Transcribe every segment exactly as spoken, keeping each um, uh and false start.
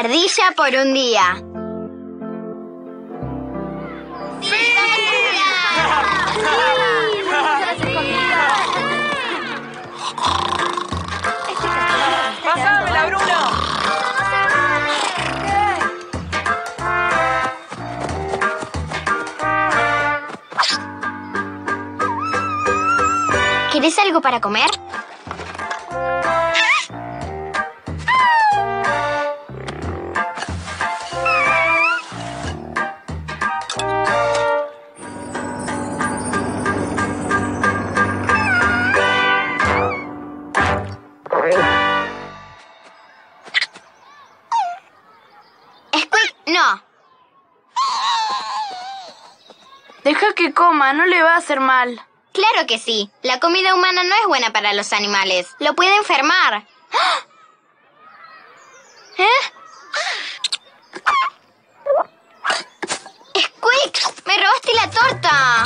ardilla por un día. ¡Sí! ¡Pásamela, Bruno! ¿Querés algo para comer? Squeak, no. Deja que coma, no le va a hacer mal. Claro que sí. La comida humana no es buena para los animales. Lo puede enfermar. ¿Eh? ¡Squeak! ¡Me robaste la torta!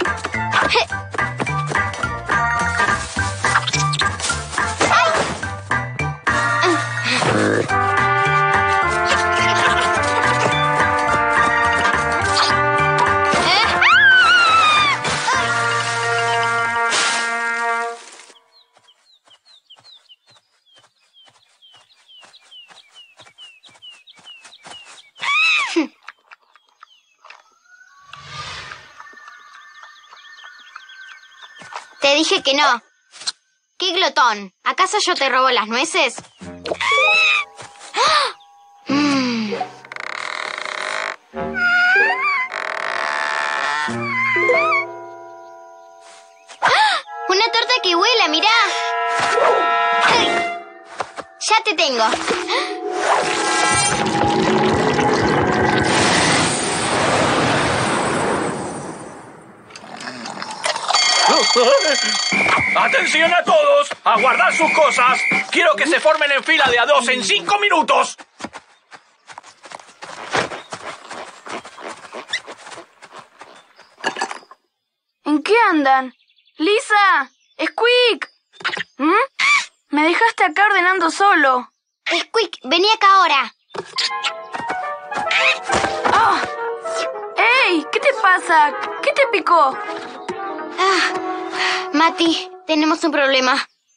Te dije que no. ¡Qué glotón! ¿Acaso yo te robo las nueces? Mm. ¡Una torta que vuela, mirá! ¡Ya te tengo! ¡Atención a todos! ¡A guardar sus cosas! ¡Quiero que se formen en fila de a dos en cinco minutos! ¿En qué andan? ¡Lisa! ¡Squeak! ¿Mm? Me dejaste acá ordenando solo. Squeak, vení acá ahora. ¡Oh! ¡Ey! ¿Qué te pasa? ¿Qué te picó? Ah, Mati, tenemos un problema.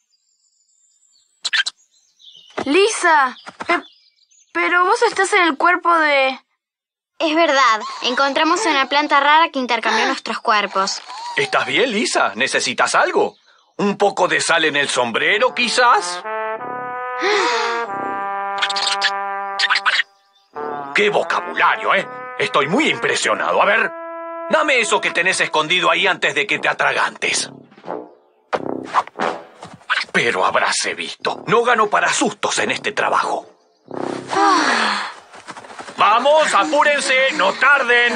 Lisa, pe pero vos estás en el cuerpo de... Es verdad, encontramos una planta rara que intercambió nuestros cuerpos. ¿Estás bien, Lisa? ¿Necesitas algo? ¿Un poco de sal en el sombrero, quizás? ¡Qué vocabulario, eh! Estoy muy impresionado. A ver, dame eso que tenés escondido ahí antes de que te atragantes. Pero habráse visto. No gano para sustos en este trabajo. ¡Vamos, apúrense! ¡No tarden!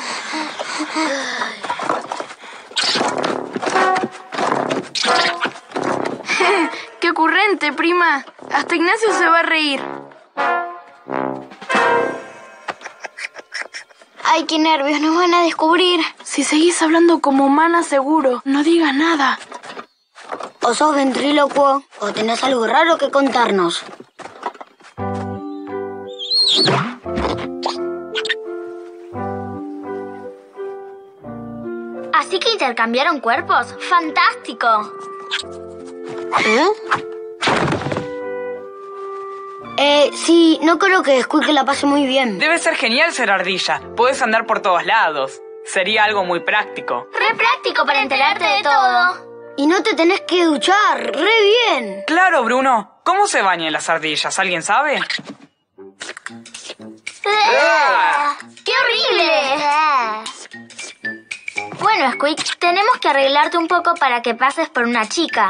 ¡Qué ocurrente, prima! Hasta Ignacio se va a reír. Ay, qué nervios, nos van a descubrir. Si seguís hablando como humana, seguro. No digas nada. O sos ventrílocuo, o tenés algo raro que contarnos. ¿Así que intercambiaron cuerpos? ¡Fantástico! ¿Eh? Eh, sí, no creo que Squeak la pase muy bien. Debe ser genial ser ardilla. Puedes andar por todos lados. Sería algo muy práctico. Re práctico para enterarte de todo. Y no te tenés que duchar, re bien. Claro, Bruno. ¿Cómo se bañan las ardillas? ¿Alguien sabe? ¡Qué horrible! Bueno, Squeak, tenemos que arreglarte un poco para que pases por una chica.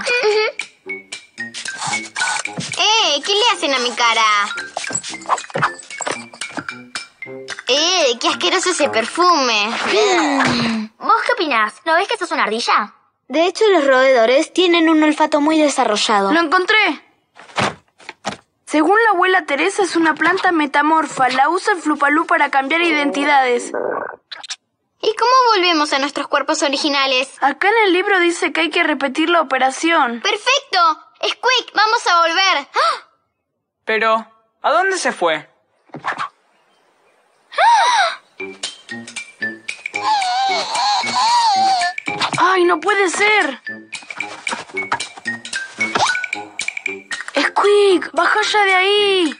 ¡Eh! ¿Qué le hacen a mi cara? ¡Eh! ¡Qué asqueroso ese perfume! ¿Vos qué opinás? ¿No ves que sos una ardilla? De hecho, los roedores tienen un olfato muy desarrollado. ¡Lo encontré! Según la abuela Teresa, es una planta metamorfa. La usa el Flupalú para cambiar identidades. ¿Y cómo volvemos a nuestros cuerpos originales? Acá en el libro dice que hay que repetir la operación. ¡Perfecto! ¡Squeak, vamos a volver! ¡Ah! Pero, ¿a dónde se fue? ¡Ay, no puede ser! ¡Squeak! ¡Baja ya de ahí!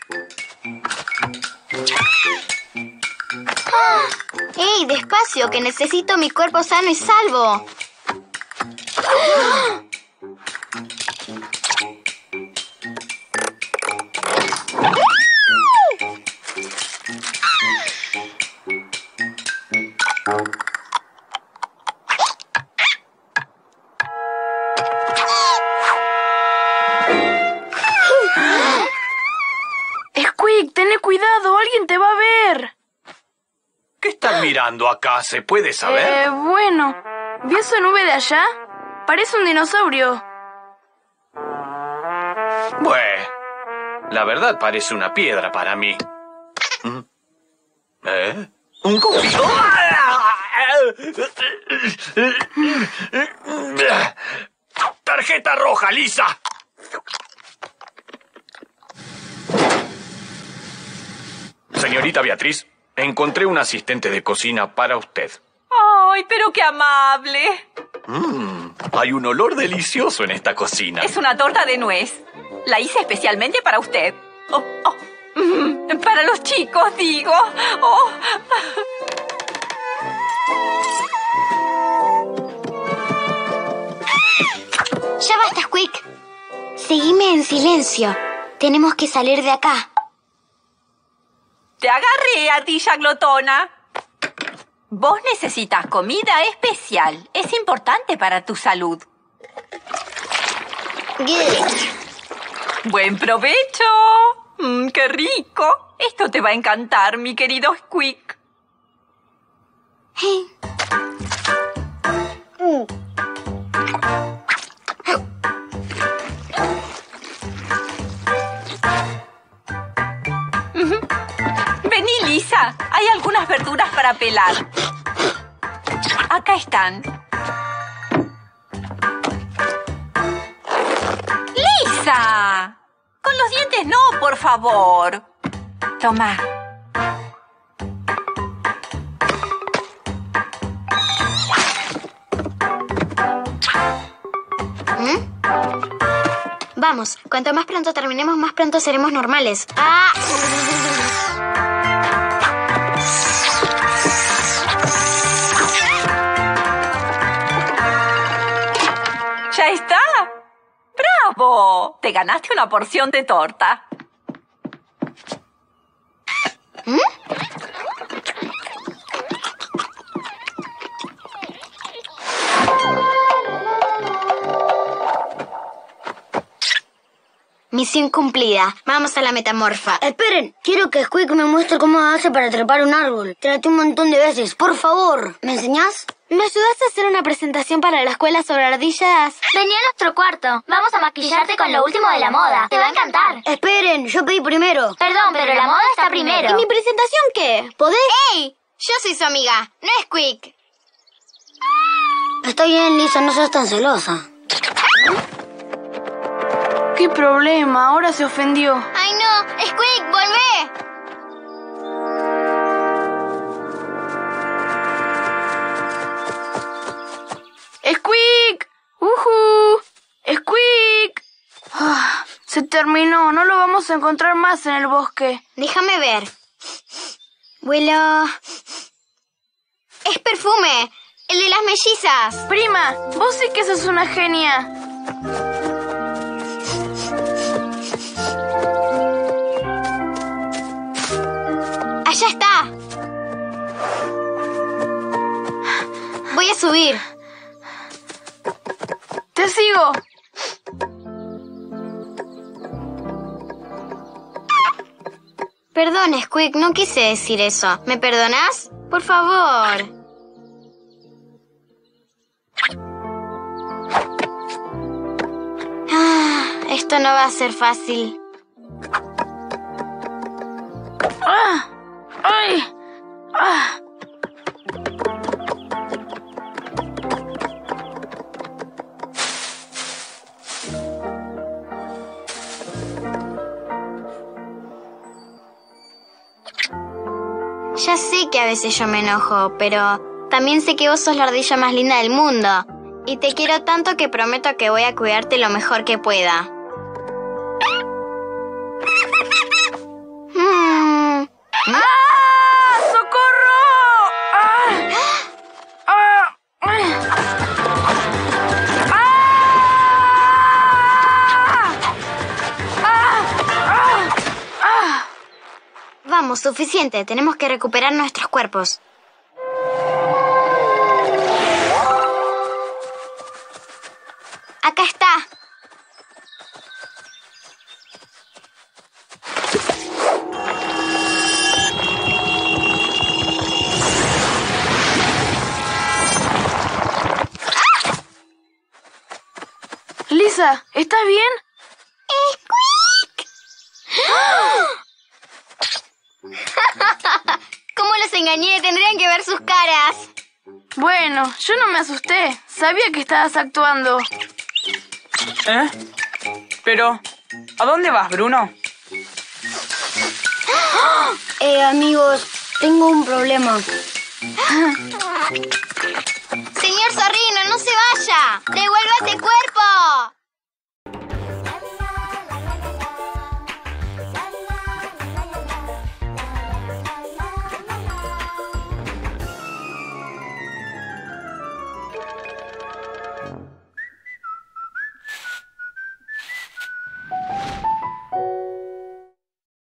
¡Ah! ¡Ey, despacio, que necesito mi cuerpo sano y salvo! ¡Ah! Squeak, ten cuidado, alguien te va a ver. ¿Qué están mirando acá? ¿Se puede saber? Eh, bueno, ¿vio esa nube de allá? Parece un dinosaurio. Bueno, la verdad parece una piedra para mí. ¿Eh? ¿Un cupido? ¡Tarjeta roja, Lisa! Señorita Beatriz, encontré un asistente de cocina para usted. ¡Ay, pero qué amable! Mmm, hay un olor delicioso en esta cocina. Es una torta de nuez. La hice especialmente para usted. Oh, oh. Mm, para los chicos, digo. Oh. Ya basta, Squeak. Seguime en silencio. Tenemos que salir de acá. Te agarré, ardilla glotona. Vos necesitas comida especial. Es importante para tu salud. ¡Buen provecho! Mm, ¡Qué rico! Esto te va a encantar, mi querido Squeak. Vení, Lisa. Hay algunas verduras para pelar. Acá están. ¡Lisa! Con los dientes no, por favor. Toma. ¿Mm? Vamos, cuanto más pronto terminemos, más pronto seremos normales. ¡Ah! ¡Ya está! ¡Bravo! Te ganaste una porción de torta. ¿Mm? Misión cumplida. Vamos a la metamorfa. Esperen, quiero que Squeak me muestre cómo hace para trepar un árbol. Traté un montón de veces, por favor. ¿Me enseñás? ¿Me ayudas a hacer una presentación para la escuela sobre ardillas? Vení a nuestro cuarto. Vamos a maquillarte con lo último de la moda. Te va a encantar. Esperen, yo pedí primero. Perdón, pero la moda está primero. ¿Y mi presentación qué? ¿Podés? ¡Ey! Yo soy su amiga, no es Squeak. Está bien, Lisa, no seas tan celosa. ¿Qué problema? Ahora se ofendió. ¡Ay, no! ¡Squeak, volvé! ¡Squeak! ¡Ujú! ¡Squeak! Ah, se terminó. No lo vamos a encontrar más en el bosque. Déjame ver. Vuelo... ¡Es perfume! ¡El de las mellizas! Prima, vos sí que sos una genia. ¡Allá está! Voy a subir. Te sigo. Perdón, Squeak, no quise decir eso. ¿Me perdonás? Por favor. Ah, esto no va a ser fácil. ¡Ah! ¡Ay! ¡Ah! Ya sé que a veces yo me enojo, pero también sé que vos sos la ardilla más linda del mundo. Y te quiero tanto que prometo que voy a cuidarte lo mejor que pueda. Hmm. ¡Ah! ¡Socorro! ¡Ah! ¡Ah! Vamos, suficiente. Tenemos que recuperar nuestros cuerpos. Acá está. Lisa, ¿estás bien? ¡Squeak! ¿Cómo los engañé? Tendrían que ver sus caras. Bueno, yo no me asusté. Sabía que estabas actuando. ¿Eh? Pero, ¿a dónde vas, Bruno? Eh, amigos, tengo un problema. Señor Zorrino, no se vaya. ¡Devuelva ese cuerpo!